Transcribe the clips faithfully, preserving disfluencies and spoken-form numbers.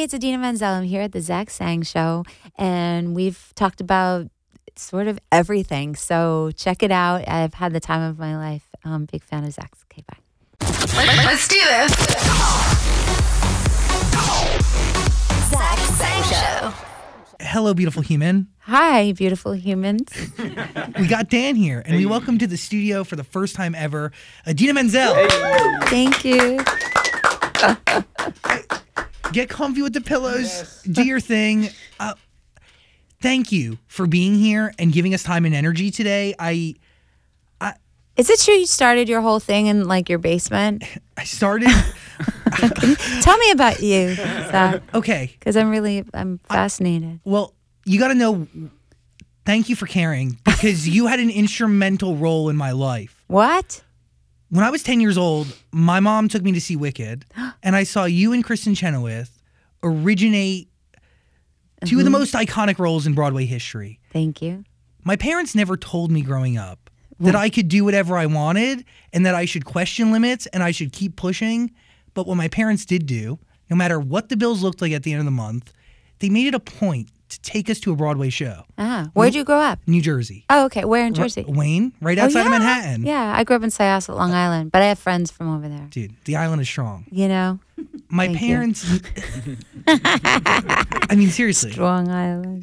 it's Idina Menzel. I'm here at the Zach Sang Show, and we've talked about sort of everything. So check it out. I've had the time of my life. I'm a big fan of Zach's. Okay, bye. Let's do this. Zach Sang Show. Hello, beautiful human. Hi, beautiful humans. We got Dan here, and we welcome to the studio for the first time ever, Idina Menzel. Hey. Thank you. Get comfy with the pillows. Yes. Do your thing. Uh, thank you for being here and giving us time and energy today. I, I. Is it true you started your whole thing in like your basement? I started. Tell me about you, Zach. Okay. Because I'm really, I'm fascinated. I, well, you got to know. Thank you for caring, because you had an instrumental role in my life. What? When I was ten years old, my mom took me to see Wicked, and I saw you and Kristen Chenoweth originate two mm-hmm. of the most iconic roles in Broadway history. Thank you. My parents never told me growing up that I could do whatever I wanted and that I should question limits and I should keep pushing. But what my parents did do, no matter what the bills looked like at the end of the month, they made it a point to take us to a Broadway show. Ah, where'd you grow up? New Jersey. Oh, okay. Where in Jersey? R- Wayne, right outside oh, yeah? of Manhattan. Yeah, I grew up in Syosset, Long Island, but I have friends from over there. Dude, the island is strong. You know? My Thank parents... I mean, seriously. Strong Island.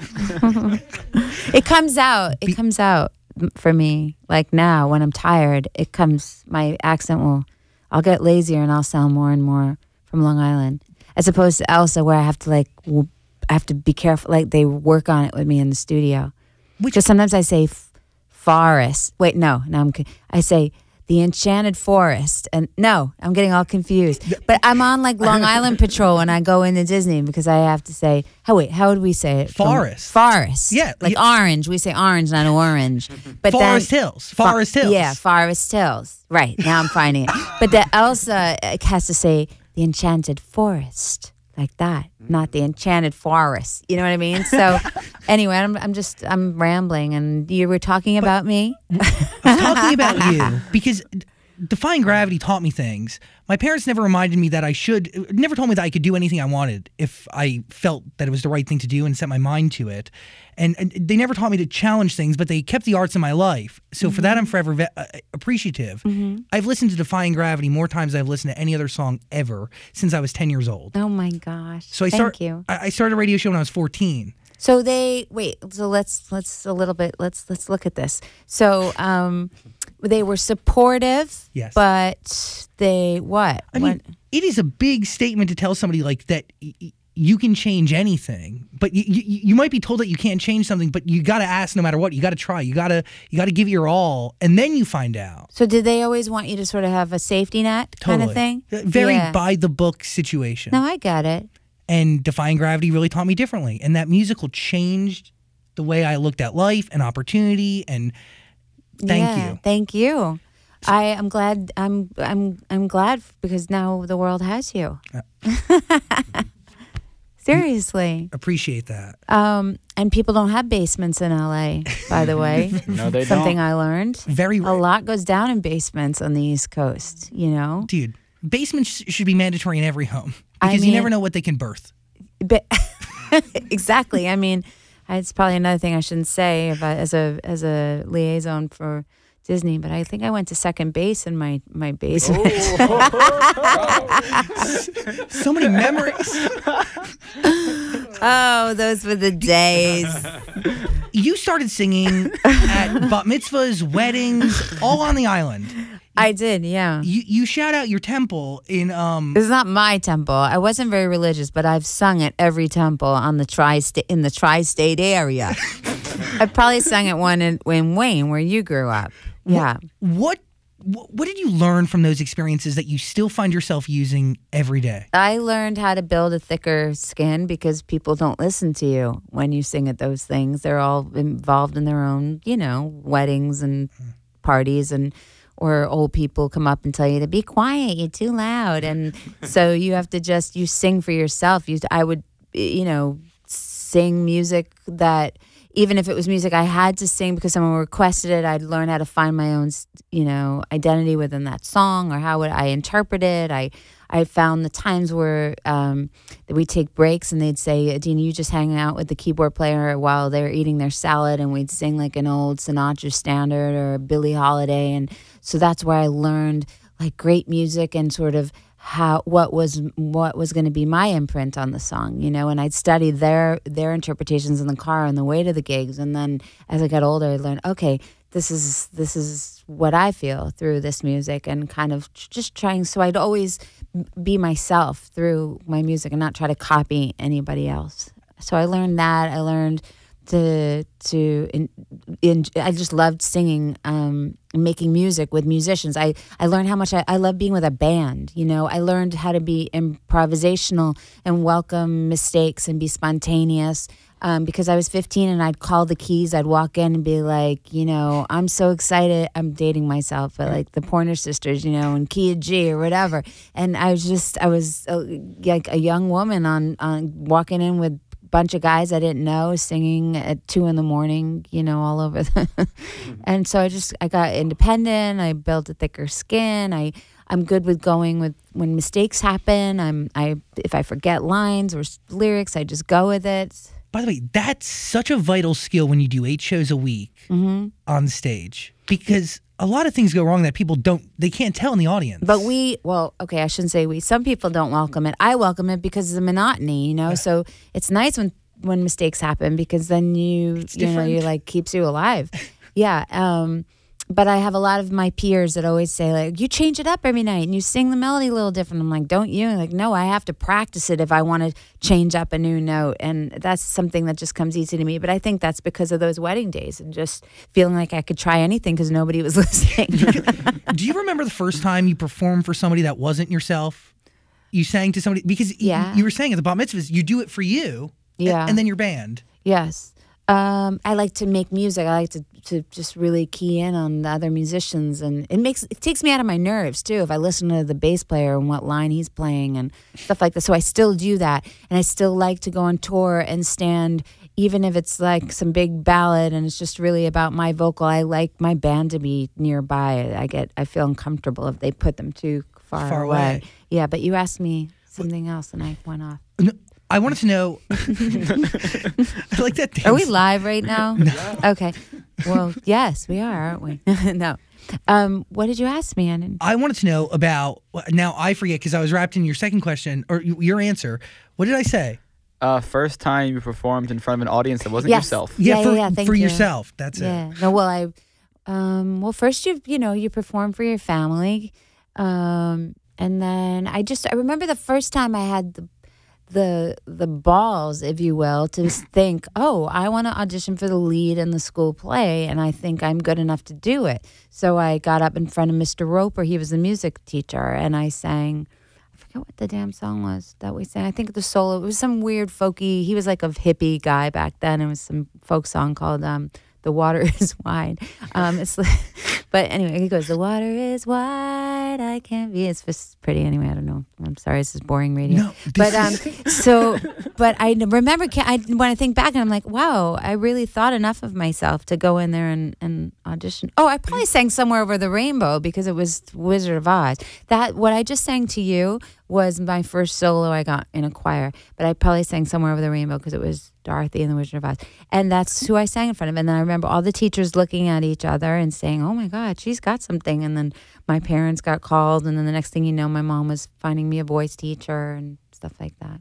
It comes out. It Be- comes out for me. Like now, when I'm tired, it comes... My accent will... I'll get lazier and I'll sound more and more from Long Island. As opposed to Elsa, where I have to like... W- I have to be careful. Like they work on it with me in the studio. Because sometimes I say f- forest. Wait, no, no. I'm. I say the enchanted forest, and no, I'm getting all confused. But I'm on like Long Island Patrol when I go into Disney because I have to say. How wait? How would we say it? Forest. From, forest. Yeah, like yeah. Orange. We say orange, not orange. But Forest then, Hills. Forest Hills. Yeah, Forest Hills. Right now I'm finding it. But the Elsa has to say the enchanted forest. Like that, not the enchanted forest. You know what I mean? So, anyway, I'm I'm just I'm rambling, and you were talking about me. I was talking about you because Defying Gravity taught me things. My parents never reminded me that I should, never told me that I could do anything I wanted if I felt that it was the right thing to do and set my mind to it. And, and they never taught me to challenge things, but they kept the arts in my life. So mm-hmm. for that, I'm forever ve- uh, appreciative. Mm-hmm. I've listened to Defying Gravity more times than I've listened to any other song ever since I was ten years old. Oh my gosh! So I Thank start, you. I, I started a radio show when I was fourteen. So they wait. So let's let's a little bit. Let's let's look at this. So um, they were supportive. Yes. But they what? I mean, what? It is a big statement to tell somebody like that. Y- you can change anything, but you, you you might be told that you can't change something, but you got to ask no matter what. You got to try. You got to you got to give it your all, and then you find out. So did they always want you to sort of have a safety net kind Totally. of thing? Very Yeah. by the book situation. No, I got it. And Defying Gravity really taught me differently. And that musical changed the way I looked at life and opportunity. And thank yeah, you. Thank you. I am glad. I'm. I'm. I'm glad because now the world has you. Uh, Seriously. Appreciate that. Um, and people don't have basements in L A. By the way, no, they something don't. I learned. Very a lot goes down in basements on the East Coast. You know, dude. Basements sh- should be mandatory in every home because I mean, you never know what they can birth. But exactly. I mean, it's probably another thing I shouldn't say if I, as a as a liaison for Disney, but I think I went to second base in my my basement. Oh. So many memories. Oh, those were the days. You started singing at bat mitzvahs, weddings, all on the island. I did, yeah. You you shout out your temple in um. It's not my temple. I wasn't very religious, but I've sung at every temple on the tri-state in the tri-state area. I probably sung at one in, in Wayne, where you grew up. Yeah. What, what what did you learn from those experiences that you still find yourself using every day? I learned how to build a thicker skin because people don't listen to you when you sing at those things. They're all involved in their own, you know, weddings and parties, and or old people come up and tell you to be quiet, you're too loud. And so you have to just, you sing for yourself. You, I would, you know, sing music that, even if it was music I had to sing because someone requested it, I'd learn how to find my own, you know, identity within that song, or how would I interpret it. I, I found the times where um, that we take breaks and they'd say, Adina, you just hang out with the keyboard player while they're eating their salad, and we'd sing like an old Sinatra standard or Billie Holiday. And so that's where I learned like great music and sort of how what was what was going to be my imprint on the song, you know. And I'd study their their interpretations in the car on the way to the gigs, and then as I got older, I learned, okay, this is this is what I feel through this music, and kind of just trying. So I'd always be myself through my music and not try to copy anybody else. So I learned that. I learned to to in, in, I just loved singing, um, making music with musicians. I, I learned how much I, I love being with a band. You know, I learned how to be improvisational and welcome mistakes and be spontaneous. Um, because I was fifteen and I'd call the keys, I'd walk in and be like, you know, I'm so excited. I'm dating myself, but like the Pointer Sisters, you know, and Key G or whatever. And I was just, I was uh, like a young woman on, on walking in with bunch of guys I didn't know singing at two in the morning, you know, all over the and so I just I got independent. I built a thicker skin. I I'm good with going with when mistakes happen. I'm I if I forget lines or lyrics, I just go with it. By the way, that's such a vital skill when you do eight shows a week mm-hmm. on stage, because a lot of things go wrong that people don't, they can't tell in the audience. But we, well, okay, I shouldn't say we. Some people don't welcome it. I welcome it because of the monotony, you know. Yeah. So it's nice when when mistakes happen, because then you, It's you know, different. you like keeps you alive. Yeah. Um, but I have a lot of my peers that always say like, you change it up every night and you sing the melody a little different. I'm like, don't you? And like, no, I have to practice it if I want to change up a new note. And that's something that just comes easy to me. But I think that's because of those wedding days and just feeling like I could try anything because nobody was listening. Do you remember the first time you performed for somebody that wasn't yourself? You sang to somebody, because Yeah. you, you were saying at the bat mitzvahs, you do it for you, Yeah. and, and then your band. Yes. Um, I like to make music. I like to, to just really key in on the other musicians, and it makes it takes me out of my nerves too if I listen to the bass player and what line he's playing and stuff like that. So I still do that, and I still like to go on tour and stand, even if it's like some big ballad and it's just really about my vocal. I like my band to be nearby. I get I feel uncomfortable if they put them too far, Far away. away. Yeah, but you asked me something else and I went off. No, I wanted to know. I like that. Dance. Are we live right now? No. Okay. Well, yes, we are, aren't we? No. Um, what did you ask me? I didn't... I wanted to know about. Now I forget because I was wrapped in your second question or your answer. What did I say? Uh, first time you performed in front of an audience that wasn't Yes. yourself. Yeah, Yeah, for, yeah, yeah, thank for you. yourself. That's Yeah. it. No, well, I, um, well, first you, you know, you perform for your family, um, and then I just, I remember the first time I had the, the, the balls, if you will, to think, oh, I want to audition for the lead in the school play, and I think I'm good enough to do it. So I got up in front of Mister Roper. He was a music teacher, and I sang. I forget what the damn song was that we sang. I think the solo. It was some weird folky. He was like a hippie guy back then. It was some folk song called um, "The Water Is Wide." Um, it's, like, but anyway, he goes, "The water is wide. I can't be." It's just pretty. Anyway, I don't know. I'm sorry. This is boring radio. No, this but um, is- so, but I remember I, when I think back, and I'm like, wow, I really thought enough of myself to go in there and, and audition. Oh, I probably sang Somewhere Over the Rainbow because it was Wizard of Oz. That what I just sang to you was my first solo I got in a choir, but I probably sang Somewhere Over the Rainbow because it was Dorothy and the Wizard of Oz. And that's who I sang in front of. And then I remember all the teachers looking at each other and saying, oh my God, she's got something. And then my parents got called. And then the next thing you know, my mom was finding me a voice teacher and stuff like that.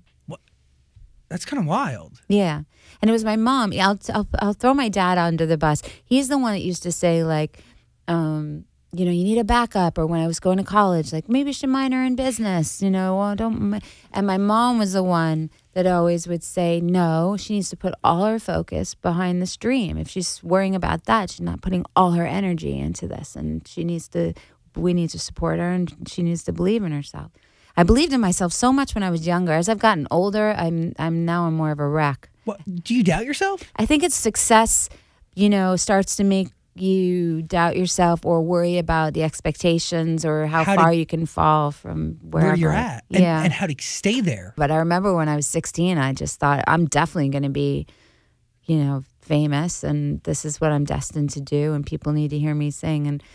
That's kind of wild. Yeah. And it was my mom. I'll, I'll, I'll throw my dad under the bus. He's the one that used to say, like, um, you know, you need a backup. Or when I was going to college, like, maybe you should minor in business, you know, well, don't. mi-" And my mom was the one that always would say, no, she needs to put all her focus behind this dream. If she's worrying about that, she's not putting all her energy into this. And she needs to, we need to support her, and she needs to believe in herself. I believed in myself so much when I was younger. As I've gotten older, I'm I'm now I'm more of a wreck. What, do you doubt yourself? I think it's success, you know, starts to make you doubt yourself or worry about the expectations or how, How far to- you can fall from wherever Where you're at, and, yeah. and how to stay there. But I remember when I was sixteen, I just thought I'm definitely going to be, you know, famous, and this is what I'm destined to do, and people need to hear me sing. And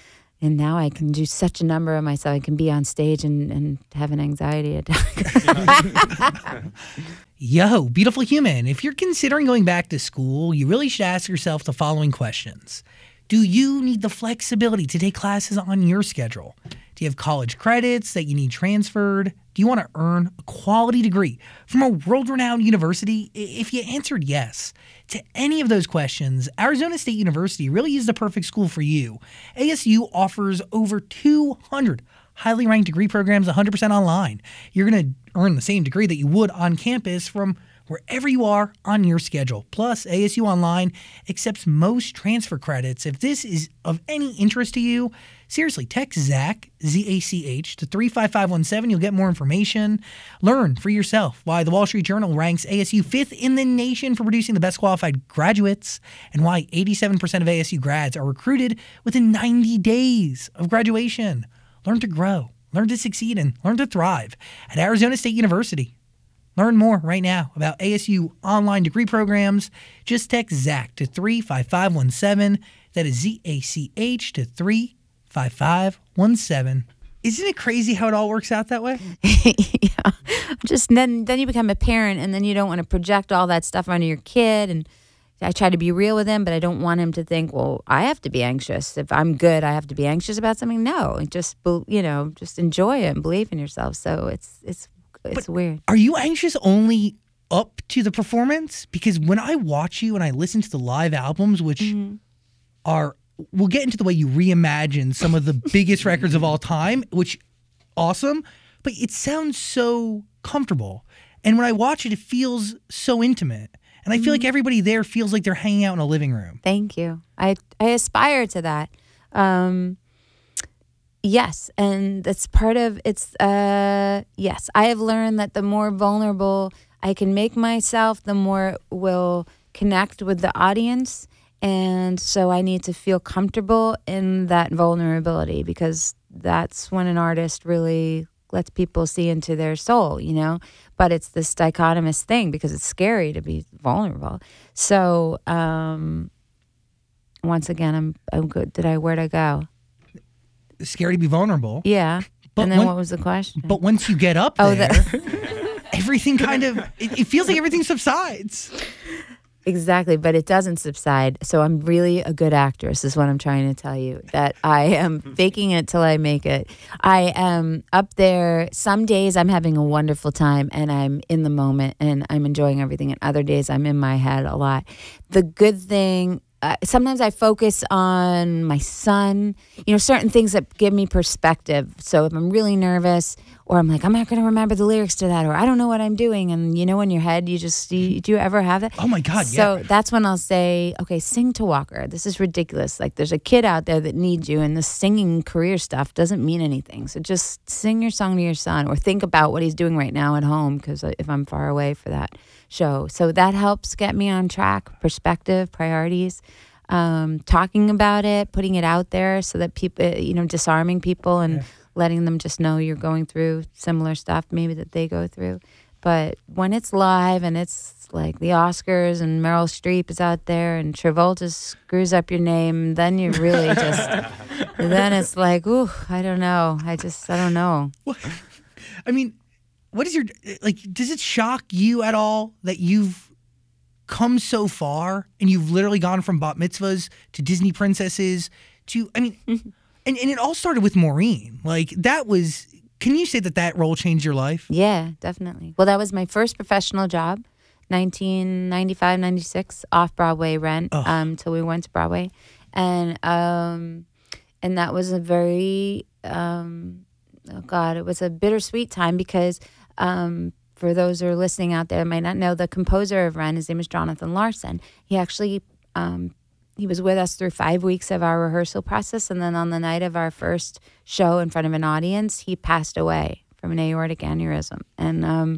And now I can do such a number of myself. I can be on stage and, and have an anxiety attack. Yo, beautiful human, if you're considering going back to school, you really should ask yourself the following questions. Do you need the flexibility to take classes on your schedule? Do you have college credits that you need transferred? Do you want to earn a quality degree from a world-renowned university? If you answered yes to any of those questions, Arizona State University really is the perfect school for you. A S U offers over two hundred highly ranked degree programs one hundred percent online. You're going to earn the same degree that you would on campus from wherever you are on your schedule. Plus, A S U Online accepts most transfer credits. If this is of any interest to you, seriously, text Zach, Z A C H, to three five five one seven. You'll get more information. Learn for yourself why the Wall Street Journal ranks A S U fifth in the nation for producing the best qualified graduates, and why eighty-seven percent of A S U grads are recruited within ninety days of graduation. Learn to grow, learn to succeed, and learn to thrive at Arizona State University. Learn more right now about A S U online degree programs. Just text Zach to three five five one seven. That is Z A C H to three five five one seven. Isn't it crazy how it all works out that way? Yeah. Just then then you become a parent, and then you don't want to project all that stuff onto your kid. And I try to be real with him, but I don't want him to think, well, I have to be anxious. If I'm good, I have to be anxious about something. No, just, you know, just enjoy it and believe in yourself. So it's it's It's But weird. Are you anxious only up to the performance? Because when I watch you and I listen to the live albums, which mm-hmm. are, we'll get into the way you reimagine some of the biggest records of all time, which awesome, but it sounds so comfortable. And when I watch it, it feels so intimate. And I feel mm-hmm. like everybody there feels like they're hanging out in a living room. Thank you. I, I aspire to that. Um, Yes, and that's part of it's, uh, yes, I have learned that the more vulnerable I can make myself, the more it will connect with the audience. And so I need to feel comfortable in that vulnerability, because that's when an artist really lets people see into their soul, you know? But it's this dichotomous thing because it's scary to be vulnerable. So um, once again, I'm, I'm good. Did I, where'd I go? Scary to be vulnerable. Yeah. But and then when, what was the question? But once you get up oh, there, the everything kind of, it, it feels like everything subsides. Exactly, but it doesn't subside. So I'm really a good actress is what I'm trying to tell you, that I am faking it till I make it. I am up there. Some days I'm having a wonderful time and I'm in the moment and I'm enjoying everything. And other days I'm in my head a lot. The good thing, Uh, sometimes I focus on my son, you know, certain things that give me perspective. So if I'm really nervous, or I'm like, I'm not going to remember the lyrics to that, or I don't know what I'm doing. And you know, in your head, you just, you, do you ever have that? Oh my God, so yeah. So that's when I'll say, okay, sing to Walker. This is ridiculous. Like there's a kid out there that needs you, and the singing career stuff doesn't mean anything. So just sing your song to your son, or think about what he's doing right now at home, because if I'm far away for that show. So that helps get me on track, perspective, priorities. Um, talking about it, putting it out there so that people, you know, disarming people and yeah. letting them just know you're going through similar stuff maybe that they go through. But when it's live and it's like the Oscars and Meryl Streep is out there and Travolta screws up your name, then you really just, then it's like, ooh, I don't know. I just, I don't know. Well, I mean, what is your, like, does it shock you at all that you've come so far and you've literally gone from bat mitzvahs to Disney princesses to, I mean, and, and it all started with Maureen. Like that was, can you say that that role changed your life? Yeah, definitely. Well, that was my first professional job, nineteen ninety-five, ninety-six, off Broadway rent, oh. um, till we went to Broadway. And, um, and that was a very, um, oh God, it was a bittersweet time because, um, for those who are listening out there might not know, the composer of Ren, his name is Jonathan Larson. He actually, um, he was with us through five weeks of our rehearsal process. And then on the night of our first show in front of an audience, he passed away from an aortic aneurysm. And um,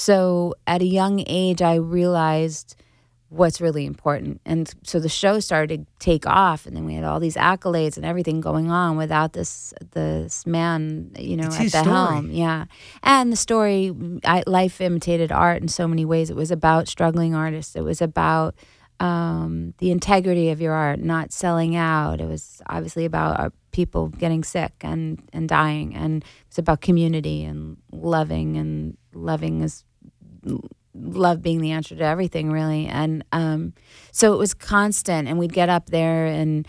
so at a young age, I realized what's really important. And so the show started to take off, and then we had all these accolades and everything going on without this this man, you know, it's at his the story. helm. Yeah. And the story, I, life imitated art in so many ways. It was about struggling artists. It was about um, the integrity of your art, not selling out. It was obviously about our people getting sick and, and dying. And it's about community and loving, and loving is love being the answer to everything, really. And um, so it was constant, and we'd get up there and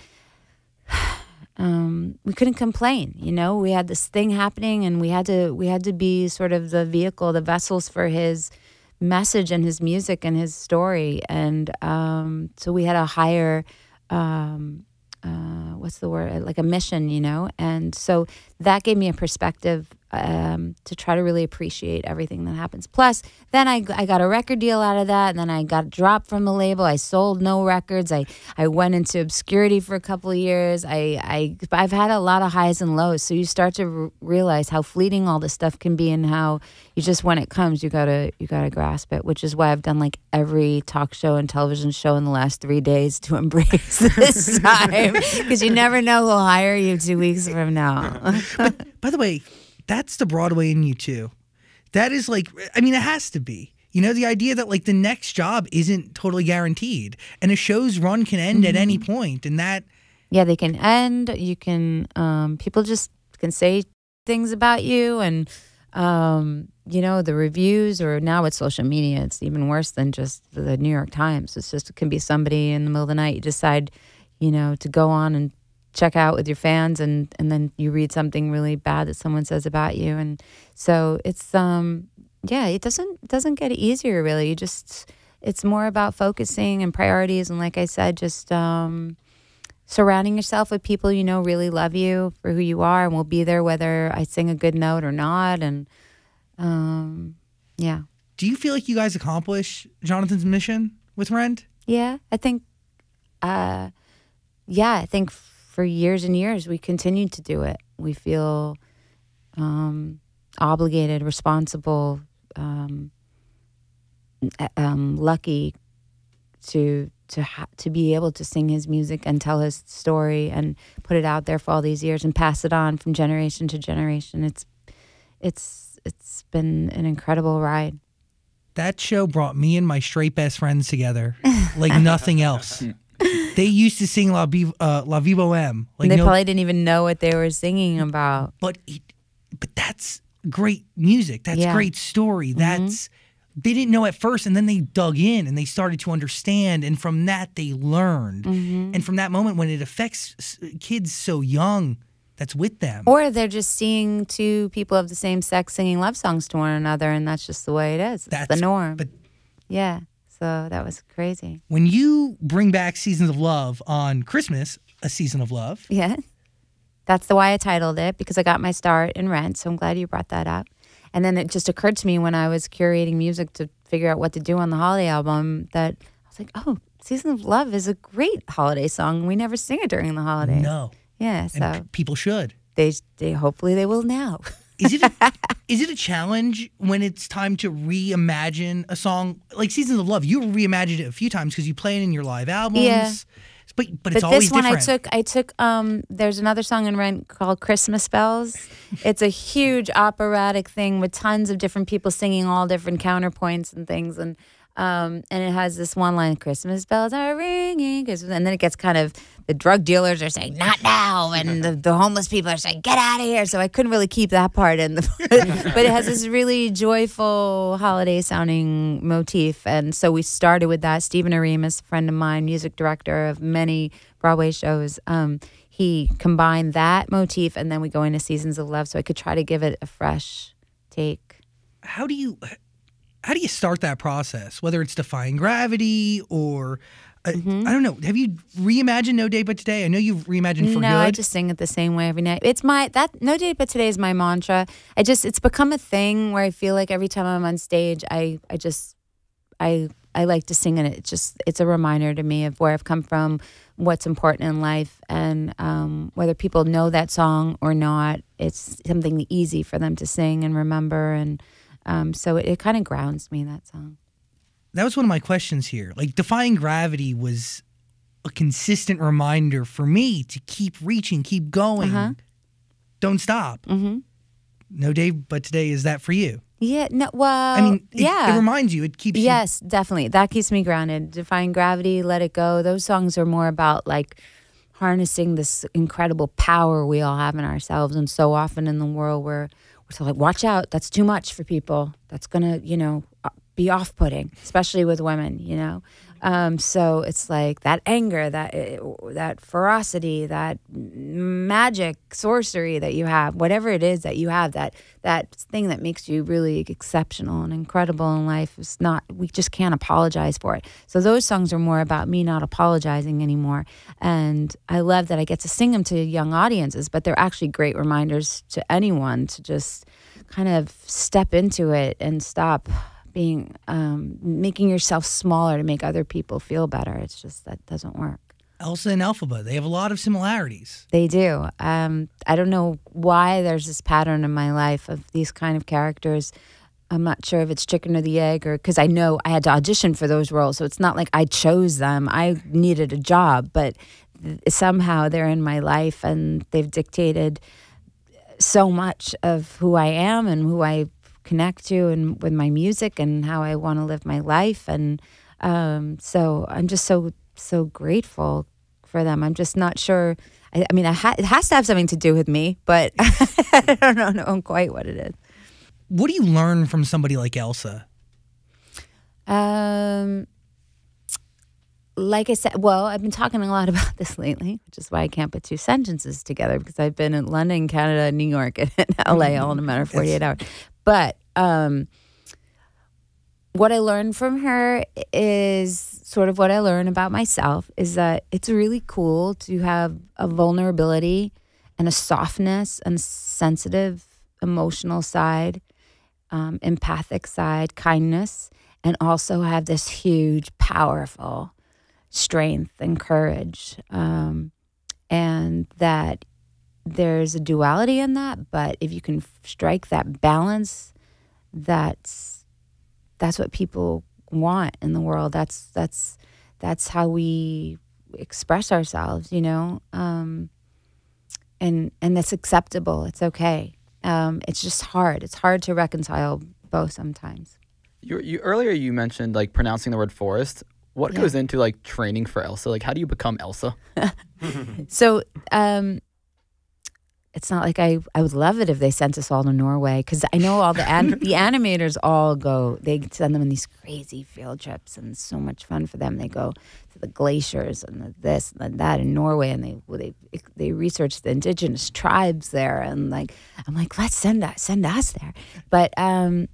um, we couldn't complain. You know, we had this thing happening, and we had to we had to be sort of the vehicle, the vessels for his message and his music and his story. And um, so we had a higher, um, uh, what's the word, like a mission, you know? And so that gave me a perspective um, to try to really appreciate everything that happens. Plus, then I, I got a record deal out of that, and then I got dropped from the label. I sold no records. I, I went into obscurity for a couple of years. I, I, I've had a lot of highs and lows, so you start to r- realize how fleeting all this stuff can be, and how you just, when it comes, you gotta you gotta grasp it, which is why I've done like every talk show and television show in the last three days to embrace this time, because you never know who'll hire you two weeks from now. But, by the way, that's the Broadway in you too. That is like, I mean, it has to be. You know, the idea that like the next job isn't totally guaranteed, and a show's run can end mm-hmm. at any point, and that. Yeah, they can end. You can, um, people just can say things about you, and um, you know, the reviews, or now with social media, it's even worse than just the New York Times. It's just, it can be somebody in the middle of the night, you decide, you know, to go on and check out with your fans, and, and then you read something really bad that someone says about you. And so it's, um, yeah, it doesn't, it doesn't get easier really. You just, it's more about focusing and priorities. And like I said, just, um, surrounding yourself with people you know really love you for who you are and will be there whether I sing a good note or not. And, um, yeah. Do you feel like you guys accomplish Jonathan's mission with Rent? Yeah, I think, uh, yeah, I think for years and years, we continued to do it. We feel um, obligated, responsible, um, um, lucky to to ha- to be able to sing his music and tell his story and put it out there for all these years and pass it on from generation to generation. It's it's it's been an incredible ride. That show brought me and my straight best friends together like nothing else. They used to sing La, Viv- uh, La Vie Boheme. Like they no, probably didn't even know what they were singing about. But it, but that's great music. That's Yeah. great story. Mm-hmm. That's they didn't know at first, and then they dug in and they started to understand, and from that they learned. Mm-hmm. And from that moment, when it affects s- kids so young, that's with them. Or they're just seeing two people of the same sex singing love songs to one another, and that's just the way it is. It's That's the norm. But yeah. So that was crazy. when you bring back Seasons of Love on Christmas, A Season of Love, Yeah. That's the why I titled it, because I got my start in Rent. So I'm glad you brought that up. And then it just occurred to me when I was curating music to figure out what to do on the holiday album that I was like, oh, Season of Love is a great holiday song. We never sing it during the holidays. no. Yeah. So And p- people should. they, they hopefully they will now. Is it a, is it a challenge when it's time to reimagine a song like Seasons of Love? You reimagined it a few times because you play it in your live albums. Yeah. But but it's But always this one different. I took I took um there's another song in Rent called Christmas Bells. It's a huge operatic thing with tons of different people singing all different counterpoints and things, and um and it has this one line, Christmas bells are ringing, and then it gets kind of, the drug dealers are saying not now, and the, the homeless people are saying get out of here. So I couldn't really keep that part in the but it has this really joyful holiday sounding motif, and so we started with that. Stephen Aremus, a friend of mine, music director of many Broadway shows, um he combined that motif, and then we go into Seasons of Love so I could try to give it a fresh take. How do you how do you start that process? Whether it's Defying Gravity or uh, Mm-hmm. I don't know. Have you reimagined No Day But Today? I know you've reimagined For no, Good. I just sing it the same way every night. It's my that No Day But Today is my mantra. I just it's become a thing where I feel like every time I'm on stage, I I just I I like to sing it. It's just it's a reminder to me of where I've come from, what's important in life, and um, whether people know that song or not. It's something easy for them to sing and remember, and um, so it, it kind of grounds me, that song. That was one of my questions here. Like Defying Gravity was a consistent reminder for me to keep reaching, keep going, Uh-huh. don't stop. Mm-hmm. No Day But Today, is that for you? Yeah. No. Well. I mean, it, yeah. it reminds you. It keeps you. Yes, definitely. That keeps me grounded. Defying Gravity, Let It Go. Those songs are more about like harnessing this incredible power we all have in ourselves. And so often in the world we're, we're so like, watch out, that's too much for people. That's going to, you know, be off-putting, especially with women, you know? Um, so it's like that anger, that that ferocity, that magic, sorcery that you have, whatever it is that you have, that that thing that makes you really exceptional and incredible in life is not, we just can't apologize for it. So those songs are more about me not apologizing anymore. And I love that I get to sing them to young audiences, but they're actually great reminders to anyone to just kind of step into it and stop being um, making yourself smaller to make other people feel better. It's just that doesn't work. Elsa and Elphaba, they have a lot of similarities. They do. Um, I don't know why there's this pattern in my life of these kind of characters. I'm not sure if it's chicken or the egg, or because I know I had to audition for those roles, so it's not like I chose them. I needed a job, but th- somehow they're in my life and they've dictated so much of who I am and who I connect to and with my music and how I want to live my life. And um, so I'm just so, so grateful for them. I'm just not sure. I, I mean, I ha- it has to have something to do with me, but I don't know, know quite what it is. What do you learn from somebody like Elsa? Um, like I said, well, I've been talking a lot about this lately, which is why I can't put two sentences together, because I've been in London, Canada, New York, and L A all in a matter of forty-eight hours. But um, what I learned from her is sort of what I learned about myself, is that it's really cool to have a vulnerability and a softness and sensitive, emotional side, um, empathic side, kindness, and also have this huge, powerful strength and courage. Um, and that there's a duality in that, but if you can f- strike that balance, that's that's what people want in the world. That's that's that's how we express ourselves, you know. Um, and and that's acceptable. It's okay. Um, it's just hard. It's hard to reconcile both sometimes. You, you earlier you mentioned like pronouncing the word forest. What Yeah. goes into like training for Elsa? Like, how do you become Elsa? So um, it's not like I, I would love it if they sent us all to Norway, because I know all the an- the animators all go. They send them on these crazy field trips, and it's so much fun for them. They go to the glaciers and the this and that in Norway, and they they they research the indigenous tribes there. And like I'm like, let's send us send us there. But um,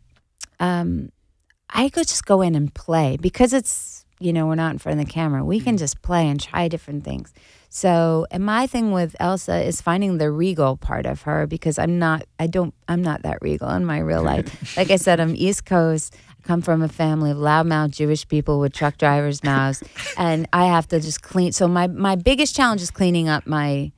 um, I could just go in and play, because it's, you know, we're not in front of the camera. We can just play and try different things. So, and my thing with Elsa is finding the regal part of her, because I'm not, I don't, I'm not that regal in my real life. Like I said, I'm East Coast. I come from a family of loudmouth Jewish people with truck drivers' mouths, and I have to just clean. So my my biggest challenge is cleaning up my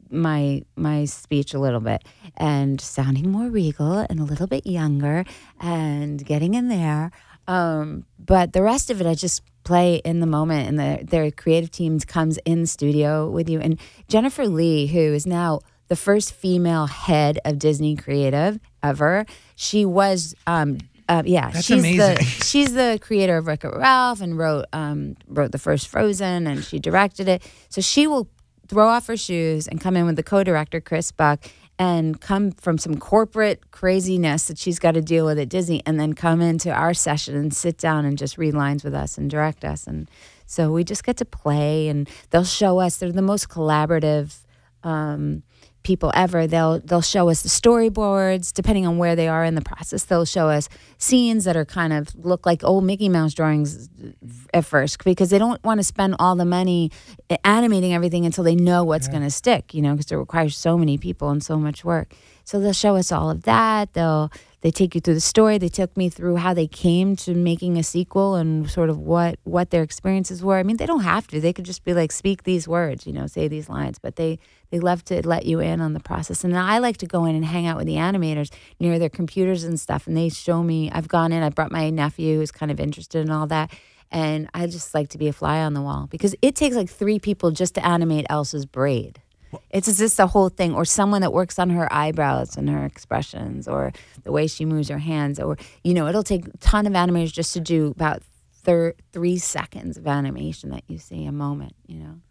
my my speech a little bit and sounding more regal and a little bit younger and getting in there. Um, but the rest of it, I just play in the moment, and the, their creative team comes in the studio with you. And Jennifer Lee, who is now the first female head of Disney Creative ever, she was, um, uh, yeah, That's she's amazing. the she's the creator of Wreck-It Ralph and wrote um, wrote the first Frozen, and she directed it. So she will throw off her shoes and come in with the co-director Chris Buck, and come from some corporate craziness that she's got to deal with at Disney, and then come into our session and sit down and just read lines with us and direct us. And so we just get to play, and they'll show us. They're the most collaborative um, people ever. They'll they'll show us the storyboards, depending on where they are in the process. They'll show us scenes that are kind of look like old Mickey Mouse drawings at first, because they don't want to spend all the money animating everything until they know what's yeah. going to stick, you know, because it requires so many people and so much work. So they'll show us all of that. They'll they take you through the story. They took me through how they came to making a sequel and sort of what what their experiences were. I mean, they don't have to. They could just be like, speak these words, you know, say these lines. But they they love to let you in on the process. And I like to go in and hang out with the animators near their computers and stuff. And they show me. I've gone in. I brought my nephew who's kind of interested in all that. And I just like to be a fly on the wall, because it takes like three people just to animate Elsa's braid. It's just the whole thing, or someone that works on her eyebrows and her expressions, or the way she moves her hands, or, you know, it'll take a ton of animators just to do about thir- three seconds of animation that you see a moment, you know.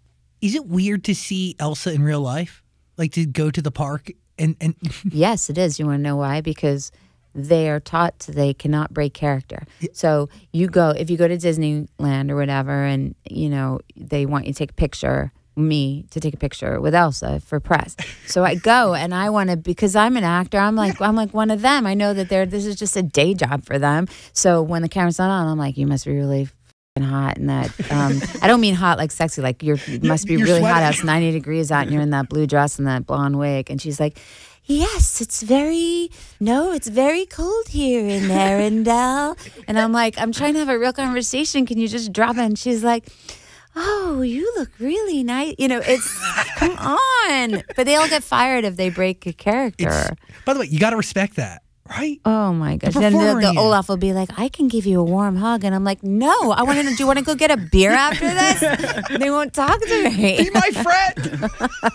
Is it weird to see Elsa in real life? Like to go to the park and and Yes, it is. You want to know why? Because they are taught they cannot break character. So you go, if you go to Disneyland or whatever, and you know they want you to take a picture, me to take a picture with Elsa for press. So I go and I want to, because I'm an actor. I'm like I'm like one of them. I know that they're this is just a day job for them. So when the camera's not on, I'm like, you must be really fucking hot in that. Um, I don't mean hot like sexy. Like you're you must be You're really hot sweating. out. It's ninety degrees out, and you're in that blue dress and that blonde wig. And she's like, yes, it's very, no, it's very cold here in Arendelle. And I'm like, I'm trying to have a real conversation. Can you just drop it? And she's like, oh, you look really nice. You know, it's, come on. But they all get fired if they break a character. it's, by the way, you got to respect that, right? Oh my gosh. The Then the, performer the in you. Olaf will be like, I can give you a warm hug. And I'm like, no, I want to, do you want to go get a beer after this? They won't talk to me. Be my friend.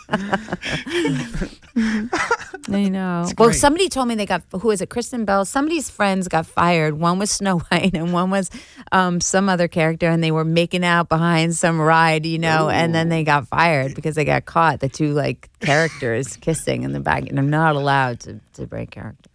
I know. It's Well, great. somebody told me they got, who is it, Kristen Bell? Somebody's friends got fired. One was Snow White and one was um, some other character, and they were making out behind some ride, you know, and then they got fired because they got caught, the two like characters kissing in the back. And they're not allowed to, to break character.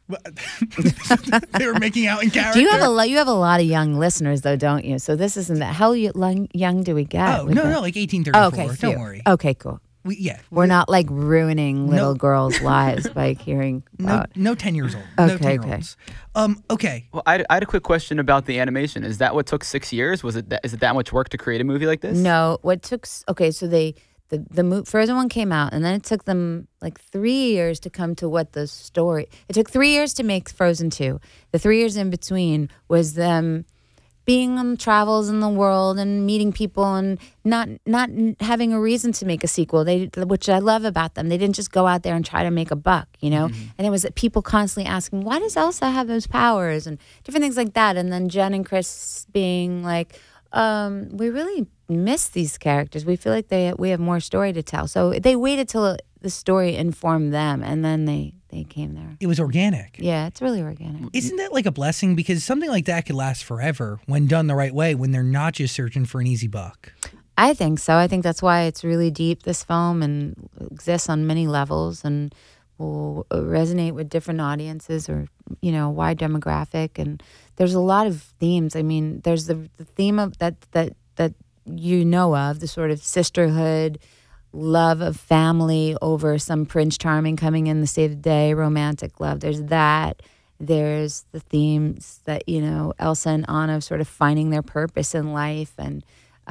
They were making out in character. Do you have a lot? You have a lot of young listeners, though, don't you? So this isn't that. How y- long- young do we get? Oh with no, it? no, like eighteen thirty-four. Oh, okay, Don't phew. worry. Okay, cool. We, yeah, We're not like ruining little No. girls' lives by hearing no, about. no ten years old. no Okay, ten year olds. Um, okay. Well, I, had- I had a quick question about the animation. Is that what took six years? Was it that, is it that much work to create a movie like this? No, what took s- okay, so they the the mo- Frozen one came out, and then it took them like three years to come to what the story. It took three years to make Frozen two. The three years in between was them being on travels in the world and meeting people and not not n- having a reason to make a sequel. They, which I love about them. They didn't just go out there and try to make a buck, you know. And it was that people constantly asking, "Why does Elsa have those powers?" and different things like that. And then Jen and Chris being like, um, "We really miss these characters. We feel like they we have more story to tell." So they waited till the story informed them, and then they they came there. It was organic. Yeah, it's really organic. Isn't that like a blessing? Because something like that could last forever when done the right way, when they're not just searching for an easy buck. I think so. I think that's why it's really deep, this film, and exists on many levels and will resonate with different audiences or, you know, wide demographic. And there's a lot of themes. I mean, there's the, the theme of that, that, that you know of, the sort of sisterhood, love of family over some Prince Charming coming in to save the day, romantic love. There's that. There's the themes that, you know, Elsa and Anna sort of finding their purpose in life, and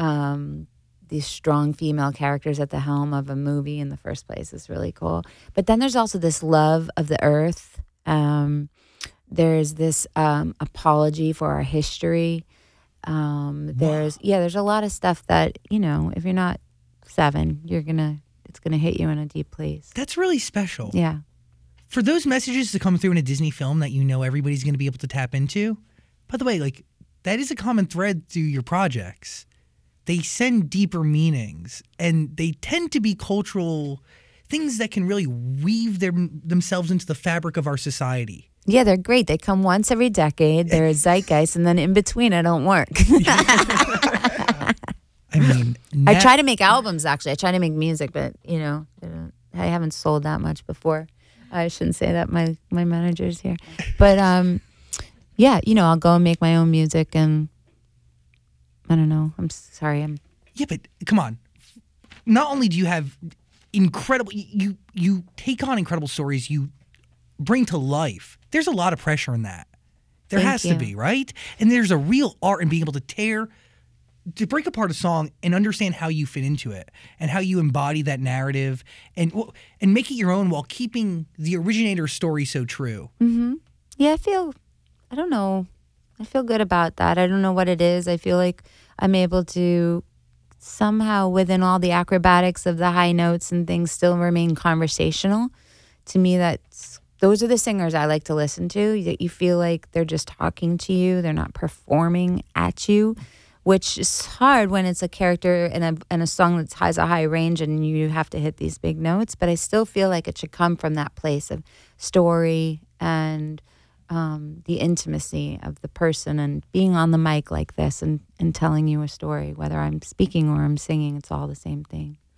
um, these strong female characters at the helm of a movie in the first place is really cool. But then there's also this love of the earth. Um, there's this um, apology for our history. Um, there's, yeah, there's a lot of stuff that, you know, if you're not seven, you're gonna, it's gonna hit you in a deep place. That's really special. Yeah. For those messages to come through in a Disney film that you know everybody's going to be able to tap into, by the way, like that is a common thread through your projects. They send deeper meanings, and they tend to be cultural things that can really weave their, themselves into the fabric of our society. Yeah, they're great. They come once every decade. They're a zeitgeist, and then in between, I don't work. I mean, I now- try to make albums, actually. I try to make music, but, you know, I don't- I haven't sold that much before. I shouldn't say that. My, my manager's here. But, um, yeah, you know, I'll go and make my own music, and I don't know. I'm sorry. I'm Yeah, but come on. Not only do you have incredible, you you take on incredible stories, you bring to life. There's a lot of pressure in that. There Thank has to you. be, right? And there's a real art in being able to tear, to break apart a song and understand how you fit into it and how you embody that narrative and and make it your own while keeping the originator's story so true. Yeah, I feel, I don't know. I feel good about that. I don't know what it is. I feel like I'm able to somehow, within all the acrobatics of the high notes and things, still remain conversational. To me, that's, those are the singers I like to listen to, that you feel like they're just talking to you. They're not performing at you, which is hard when it's a character in a, in a song that has a high range and you have to hit these big notes. But I still feel like it should come from that place of story and um, the intimacy of the person, and being on the mic like this and, and telling you a story, whether I'm speaking or I'm singing, it's all the same thing.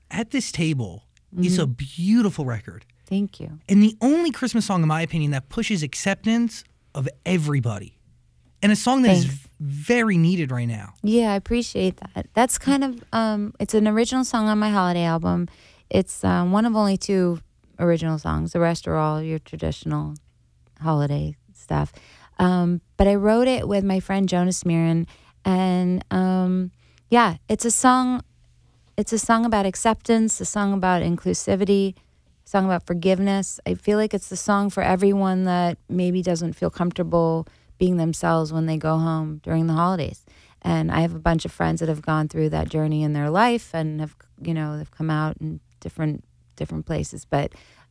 At This Table is a beautiful record. Thank you. And the only Christmas song, in my opinion, that pushes acceptance of everybody. And a song that is Thanks. very needed right now. Yeah, I appreciate that. That's kind of um, it's an original song on my holiday album. It's um, one of only two original songs. The rest are all your traditional holiday stuff. Um, but I wrote it with my friend Jonas Mirren, and um, yeah, it's a song. It's a song about acceptance, a song about inclusivity, a song about forgiveness. I feel like it's the song for everyone that maybe doesn't feel comfortable being themselves when they go home during the holidays. And I have a bunch of friends that have gone through that journey in their life and have, you know, they've come out in different different places. But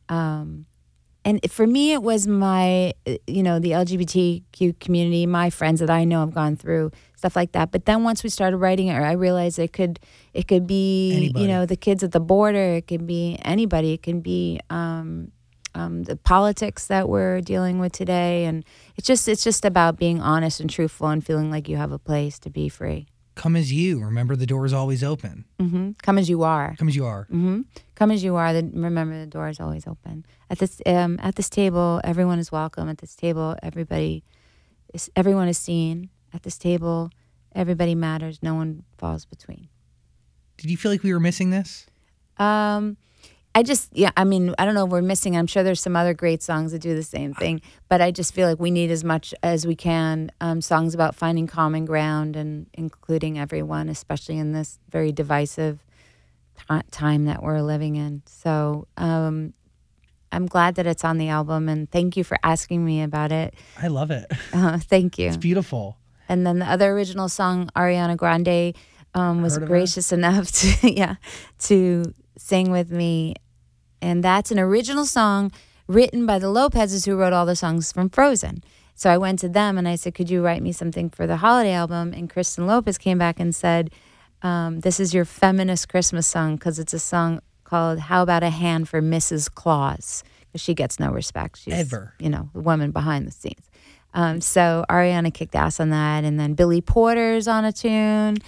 um, and for me, it was my, you know, the L G B T Q community, my friends that I know have gone through stuff like that. But then once we started writing it, I realized it could it could be, Anybody. you know, the kids at the border. It could be anybody. It can be um, um, the politics that we're dealing with today. And it's just it's just about being honest and truthful and feeling like you have a place to be free. Come as you. Remember, the door is always open. hmm Come as you are. Come as you are. hmm Come as you are. The, remember, the door is always open. At this um, at this table, everyone is welcome. At this table, everybody is everyone is seen. At this table, everybody matters. No one falls between. Did you feel like we were missing this? Um, I just, yeah, I mean, I don't know if we're missing. I'm sure there's some other great songs that do the same thing, but I just feel like we need as much as we can um, songs about finding common ground and including everyone, especially in this very divisive t- time that we're living in. So um, I'm glad that it's on the album, and thank you for asking me about it. I love it. Uh, thank you. It's beautiful. And then the other original song, Ariana Grande, um, was Heard of her? gracious enough to, yeah, to sing with me. And that's an original song written by the Lopez's, who wrote all the songs from Frozen. So I went to them and I said, could you write me something for the holiday album? And Kristen Lopez came back and said, um, this is your feminist Christmas song, because it's a song called How About a Hand for Missus Claus? Because she gets no respect. She's, Ever. you know, the woman behind the scenes. Um, so Ariana kicked ass on that, and then Billy Porter's on a tune,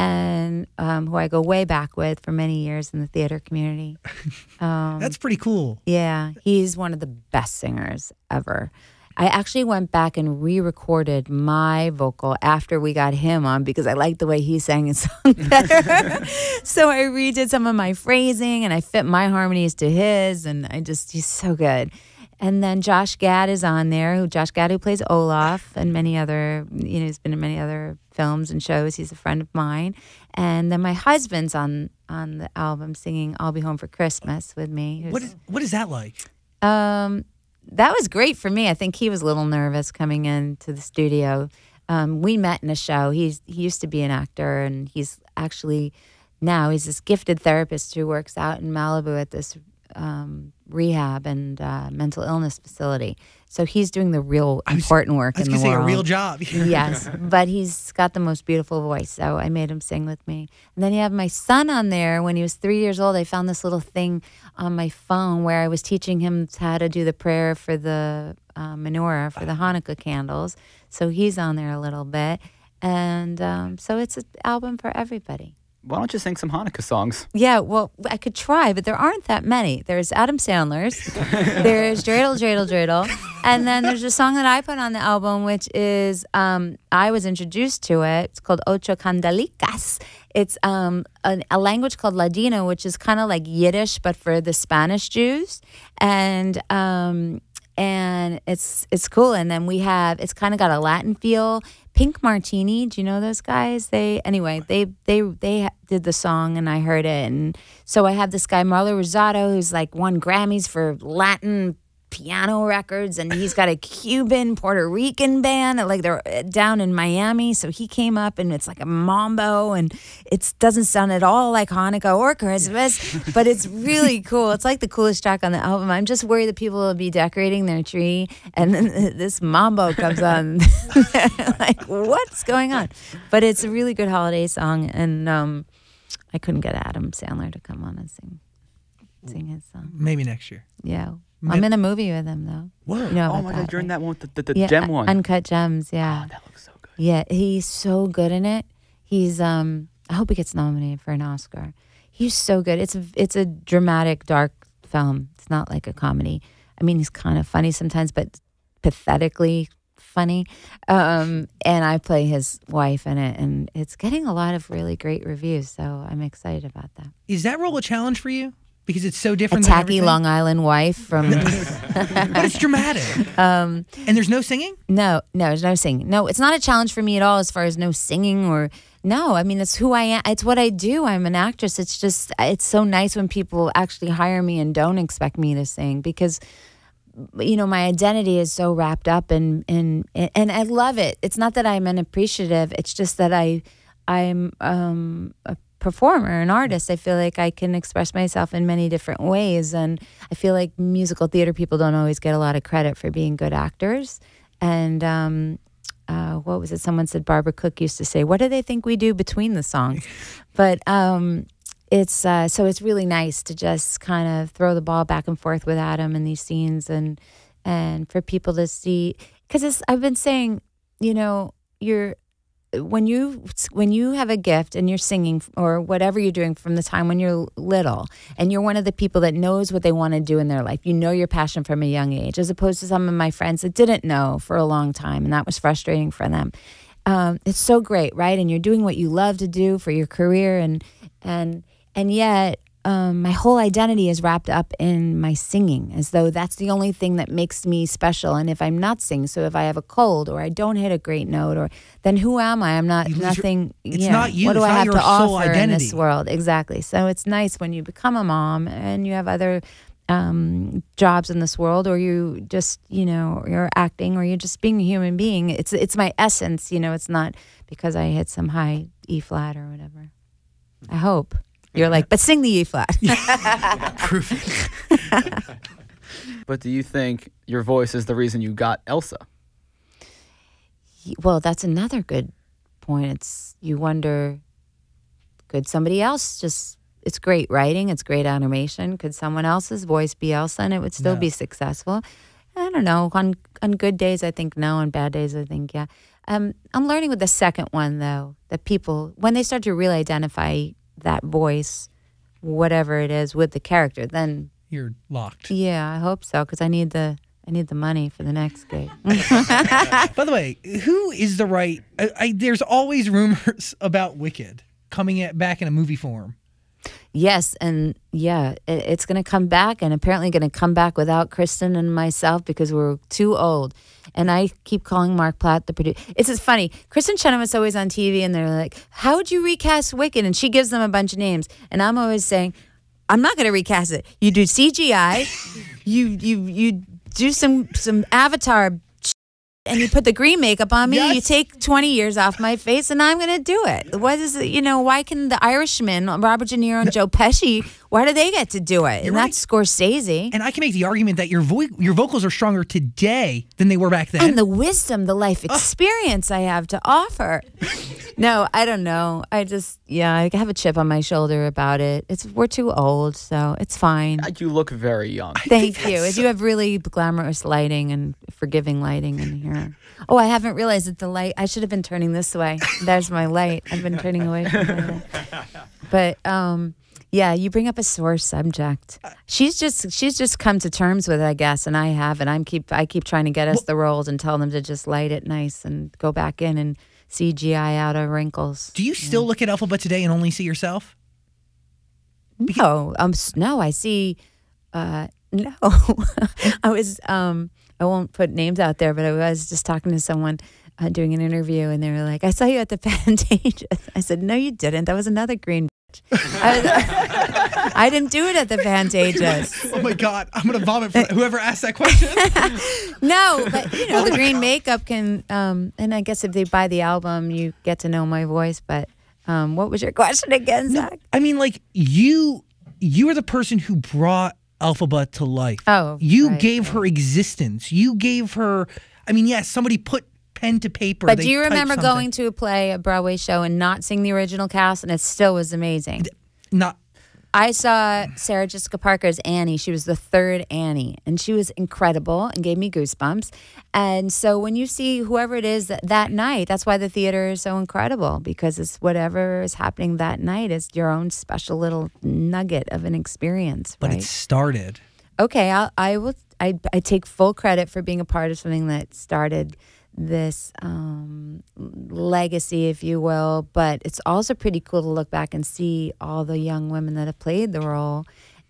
and um, who I go way back with for many years in the theater community. Um, That's pretty cool. yeah, he's one of the best singers ever. I actually went back and re-recorded my vocal after we got him on because I liked the way he sang his song better. So I redid some of my phrasing and I fit my harmonies to his, and I just, he's so good. And then Josh Gad is on there, who Josh Gad, who plays Olaf and many other, you know, he's been in many other films and shows. He's a friend of mine. And then my husband's on on the album singing I'll Be Home for Christmas with me. who's- What is, what is that like? um, that was great for me. I think he was a little nervous coming into the studio. Um, we met in a show. He's he used to be an actor, and he's actually now he's this gifted therapist who works out in Malibu at this um, rehab and uh, mental illness facility. So he's doing the real I was- important work I was in going the to say world. a real job. Yes, but he's got the most beautiful voice, so I made him sing with me. And then you have my son on there. When he was three years old, I found this little thing on my phone where I was teaching him how to do the prayer for the uh, menorah, for the Hanukkah candles. So he's on there a little bit. And um, so it's an album for everybody. Why don't you sing some Hanukkah songs? Yeah, well, I could try, but there aren't that many. There's Adam Sandler's, there's Dreidel, Dreidel, Dreidel, and then there's a song that I put on the album, which is, um, I was introduced to it. It's called Ocho Candelicas. It's um, a, a language called Ladino, which is kind of like Yiddish, but for the Spanish Jews. And um, and it's it's cool. And then we have, it's kind of got a Latin feel. Pink Martini, do you know those guys? They anyway, they they they did the song and I heard it, and so I have this guy Marlo Rosado who's like won Grammys for Latin piano records, and he's got a Cuban Puerto Rican band, like they're down in Miami. So he came up and it's like a mambo, and it doesn't sound at all like Hanukkah or Christmas, but it's really cool. It's like the coolest track on the album. I'm just worried that people will be decorating their tree and then this mambo comes on. Like, what's going on? But it's a really good holiday song, and um, I couldn't get Adam Sandler to come on and sing sing his song. Maybe next year. Yeah. I'm in a movie with him, though. Whoa. You know Oh about my that, God, you're in right? that one with the, the, the Yeah, gem one. Uncut Gems, yeah. Oh, that looks so good. Yeah, he's so good in it. He's, um, I hope he gets nominated for an Oscar. He's so good. It's a, it's a dramatic, dark film. It's not like a comedy. I mean, he's kind of funny sometimes, but pathetically funny. Um, and I play his wife in it, and it's getting a lot of really great reviews. So I'm excited about that. Is that role a challenge for you? Because it's so different. A than tacky everything? Long Island wife from. But it's dramatic. um, and there's no singing? No, no, there's no singing. No, it's not a challenge for me at all as far as no singing or. No, I mean, it's who I am. It's what I do. I'm an actress. It's just, it's so nice when people actually hire me and don't expect me to sing because, you know, my identity is so wrapped up in, in, in and I love it. It's not that I'm unappreciative. It's just that I, I'm um, a performer, an artist. I feel like I can express myself in many different ways. And I feel like musical theater people don't always get a lot of credit for being good actors. And, um, Uh, what was it? Someone said Barbara Cook used to say, "What do they think we do between the songs?" But um, it's uh, so it's really nice to just kind of throw the ball back and forth with Adam in these scenes, and and for people to see, because I've been saying, you know, you're when you when you have a gift and you're singing or whatever you're doing from the time when you're little, and you're one of the people that knows what they want to do in their life, you know your passion from a young age, as opposed to some of my friends that didn't know for a long time, and that was frustrating for them. Um, it's so great, right? And you're doing what you love to do for your career, and and and yet um, my whole identity is wrapped up in my singing, as though that's the only thing that makes me special. And if I'm not singing, so if I have a cold or I don't hit a great note, or then who am I? I'm not You lose your- nothing. it's yeah. not you, What do it's I not have your to sole offer in identity. this world? Exactly. So it's nice when you become a mom and you have other um, jobs in this world, or you just, you know, you're acting, or you're just being a human being. It's it's my essence, you know. It's not because I hit some high E flat or whatever. I hope. You're like, but sing the E flat. But do you think your voice is the reason you got Elsa? Well, that's another good point. It's you wonder, could somebody else just? It's great writing. It's great animation. Could someone else's voice be Elsa and it would still No. be successful? I don't know. On on good days, I think no. On bad days, I think yeah. Um, I'm learning with the second one though that people, when they start to really identify that voice, whatever it is, with the character, then You're locked. yeah, I hope so, because I need the I need the money for the next gig. By the way, who is the right? I, I, there's always rumors about Wicked coming at, back in a movie form. Yes, and yeah, it, it's going to come back, and apparently going to come back without Kristen and myself because we're too old. And I keep calling Mark Platt the producer. It's just funny. Kristen Chenoweth's always on T V, and they're like, "How would you recast Wicked?" And she gives them a bunch of names, and I'm always saying, "I'm not going to recast it. You do C G I, you you you do some some Avatar." And you put the green makeup on me, Yes. you take twenty years off my face, and I'm going to do it. What is it? You know, why can the Irishman, Robert De Niro and Joe Pesci, why do they get to do it? You're and right. that's Scorsese. And I can make the argument that your vo- your vocals are stronger today than they were back then. And the wisdom, the life experience I have to offer. No, I don't know. I just, yeah, I have a chip on my shoulder about it. It's We're too old, so it's fine. You look very young. Thank you. You have really glamorous lighting and forgiving lighting in here. Oh, I haven't realized that the light, I should have been turning this way. There's my light. I've been turning away from my light. But um, yeah, you bring up a sore subject. She's just she's just come to terms with it, I guess, and I haven't. I'm keep I keep trying to get us the roles and tell them to just light it nice and go back in and C G I out of wrinkles. Do you still look at Alphabet today and only see yourself? No, um, s- no, I see. Uh, no, I was. Um, I won't put names out there, but I was just talking to someone uh, doing an interview, and they were like, "I saw you at the Pantages." I said, "No, you didn't. That was another green." bitch." I, was- I didn't do it at the Pantages. Oh my God, I'm gonna vomit for whoever asked that question. No, but you know, the green makeup can. Um, and I guess if they buy the album, you get to know my voice. But um, what was your question again, Zach? I mean, like you, you are the person who brought Alphabet to life. Oh, you right, gave her existence. You gave her. I mean, yes, somebody put pen to paper. But they do you typed remember something. going to a play, a Broadway show, and not seeing the original cast, and it still was amazing? Not. I saw Sarah Jessica Parker's Annie. She was the third Annie, and she was incredible and gave me goosebumps. And so when you see whoever it is that, that night, that's why the theater is so incredible, because it's whatever is happening that night is your own special little nugget of an experience. But right? it started. Okay, I'll, I will. I I take full credit for being a part of something that started this um, legacy, if you will. But it's also pretty cool to look back and see all the young women that have played the role,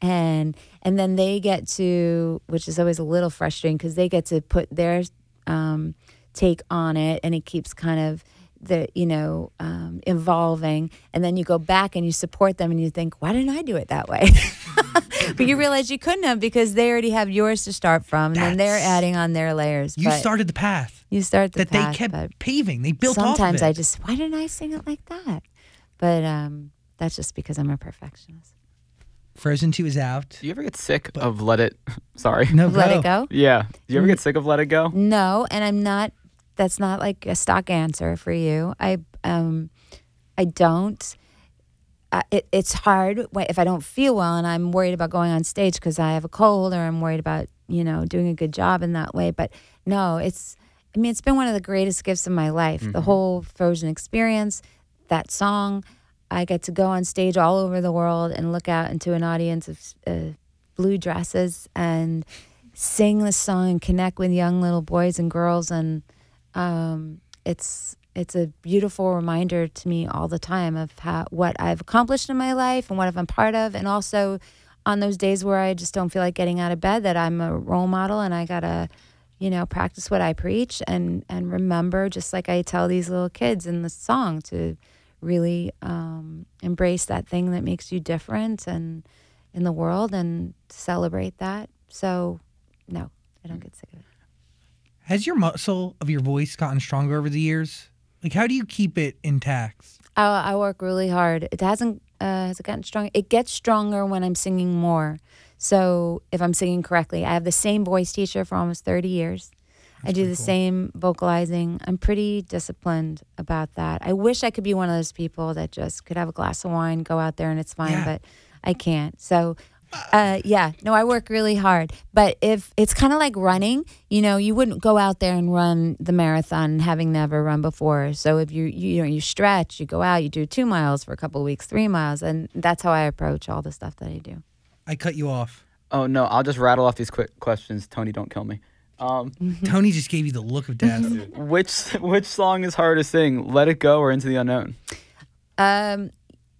and and then they get to, which is always a little frustrating, because they get to put their um, take on it, and it keeps kind of the you know um, evolving, and then you go back and you support them, and you think, why didn't I do it that way? But you realize you couldn't have, because they already have yours to start from, and then they're That's- adding on their layers. You But started the path you start the that path, they kept but paving. They built off of sometimes it. I just, why didn't I sing it like that? But um, that's just because I'm a perfectionist. Frozen two is out. Do you ever get sick of Let It? Sorry. No, Let go. it go? Yeah. Do you ever get sick of Let It Go? No, and I'm not. That's not like a stock answer for you. I um, I don't. Uh, it, it's hard wh- if I don't feel well and I'm worried about going on stage because I have a cold, or I'm worried about you know doing a good job in that way. But no, it's. I mean, it's been one of the greatest gifts of my life. The whole Frozen experience, that song. I get to go on stage all over the world and look out into an audience of uh, blue dresses and sing this song and connect with young little boys and girls, and um, it's it's a beautiful reminder to me all the time of how what I've accomplished in my life and what I've been part of, and also on those days where I just don't feel like getting out of bed, that I'm a role model and I gotta, you know, practice what I preach and and remember, just like I tell these little kids in the song, to really um, embrace that thing that makes you different and in the world, and celebrate that. So, no, I don't get sick of it. Has your muscle of your voice gotten stronger over the years? Like, how do you keep it intact? I, I work really hard. It hasn't uh, has it gotten stronger? It gets stronger when I'm singing more. So if I'm singing correctly, I have the same voice teacher for almost thirty years. I do the cool. same vocalizing. I'm pretty disciplined about that. I wish I could be one of those people that just could have a glass of wine, go out there, and it's fine, Yeah. but I can't. So, uh, yeah, no, I work really hard. But if it's kind of like running, you know, you wouldn't go out there and run the marathon having never run before. So if you, you, you know, you stretch, you go out, you do two miles for a couple of weeks, three miles, and that's how I approach all the stuff that I do. I cut you off. Oh, no. I'll just rattle off these quick questions. Tony, don't kill me. Um, Tony just gave you the look of death. which which song is harder to sing, Let It Go or Into the Unknown? Um,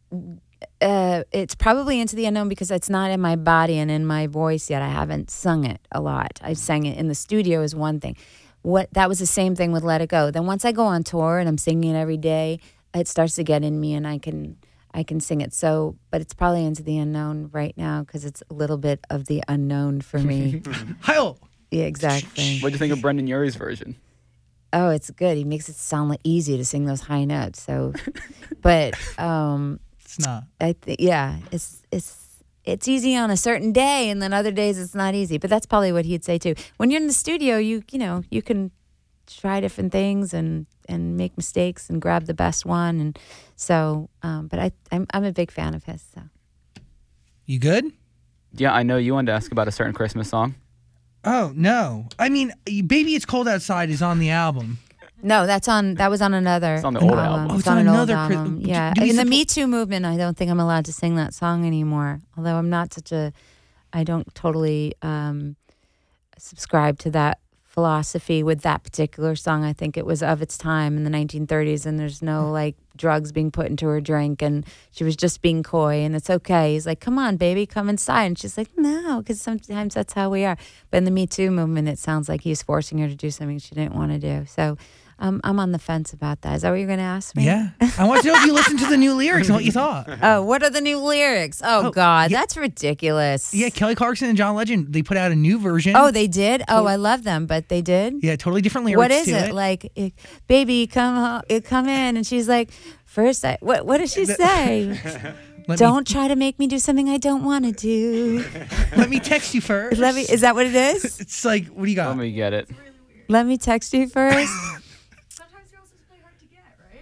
uh, it's probably Into the Unknown, because it's not in my body and in my voice yet. I haven't sung it a lot. I sang it in the studio is one thing. What that was the same thing with Let It Go. Then once I go on tour and I'm singing it every day, it starts to get in me, and I can I can sing it. So, but it's probably Into the Unknown right now, because it's a little bit of the unknown for me. Heil! Yeah, exactly. What do you think of Brendan Urie's version? Oh, it's good. He makes it sound like easy to sing those high notes. So, but um, It's not. I think yeah, it's it's it's easy on a certain day, and then other days it's not easy. But that's probably what he'd say too. When you're in the studio, you you know you can try different things and and make mistakes and grab the best one. And so, um, but I I'm I'm a big fan of his. So You good? Yeah, I know you wanted to ask about a certain Christmas song. Oh, no. I mean, Baby It's Cold Outside is on the album. no, that's on that was on another. It's on the old album. Oh, It's, it's on, on an another old Chris- album. do- Yeah, do we in the suppo- Me Too movement, I don't think I'm allowed to sing that song anymore. Although I'm not such a, I don't totally um, subscribe to that philosophy with that particular song. I think it was of its time in the nineteen thirties, and there's no like drugs being put into her drink, and she was just being coy, and it's okay. He's like, come on, baby, come inside. And she's like, no, because sometimes that's how we are. But in the Me Too movement, it sounds like he's forcing her to do something she didn't want to do. So um, I'm on the fence about that. Is that what you're going to ask me? Yeah. I want to know if you listened to the new lyrics and what you thought. Oh, what are the new lyrics? Oh, Oh, God, yeah. that's ridiculous. Yeah, Kelly Clarkson and John Legend, they put out a new version. Oh, they did? Oh, I love them, but they did? Yeah, totally different lyrics What is to it? it. Like, it, baby, come ho- it, come in. And she's like, first, I, what, what does she say? Let Don't try to make me do something I don't want to do. Me, let me text you first. Let me, is that what it is? It's like, what do you got? Let me get it. Let me text you first. Sometimes girls just play hard to get, right?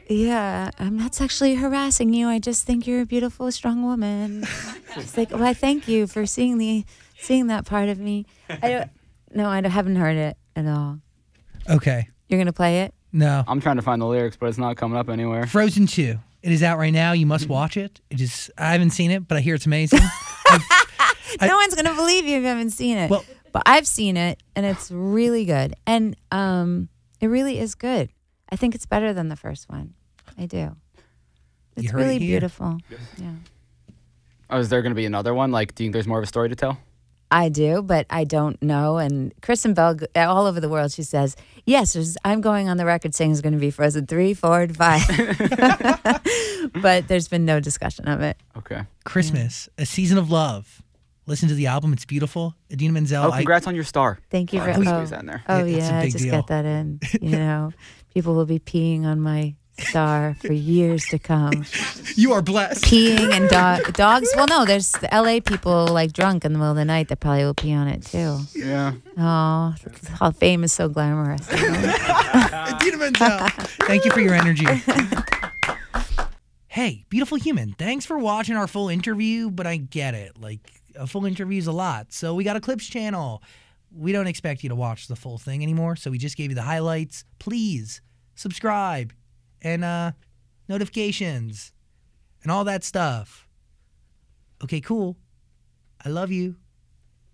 Yeah, I'm not sexually harassing you. I just think you're a beautiful, strong woman. She's like, well, I thank you for seeing the seeing that part of me. I don't. No, I don't- haven't heard it at all. Okay. You're gonna play it? No. I'm trying to find the lyrics, but it's not coming up anywhere. Frozen two. It is out right now. You must watch it. It is. I haven't seen it, but I hear it's amazing. I've- I- no one's gonna believe you if you haven't seen it. Well- but I've seen it, and it's really good. And um, it really is good. I think it's better than the first one. I do. It's heard it really here. beautiful. Yeah. Oh, is there going to be another one? Like, do you think there's more of a story to tell? I do, but I don't know. And Kristen Bell, g- all over the world, she says, yes, there's- I'm going on the record saying it's going to be Frozen three, four, and five. But there's been no discussion of it. Okay. Christmas, A Season of Love. Listen to the album. It's beautiful. Idina Menzel. Oh, I- congrats on your star. Thank you Oh, for I can oh, squeeze that in there. oh It- it's a yeah, big just deal. get that in. You know, people will be peeing on my star for years to come. you are blessed. Peeing and dog dogs. Well, no, there's the L A people like drunk in the middle of the night that probably will pee on it too. Yeah. Oh, how fame is so glamorous. you know? Idina Menzel. Thank you for your energy. Hey, beautiful human. Thanks for watching our full interview, but I get it. Like, a full interview is a lot. So we got a clips channel. We don't expect you to watch the full thing anymore, so we just gave you the highlights. Please subscribe and uh, notifications and all that stuff. Okay, cool. I love you.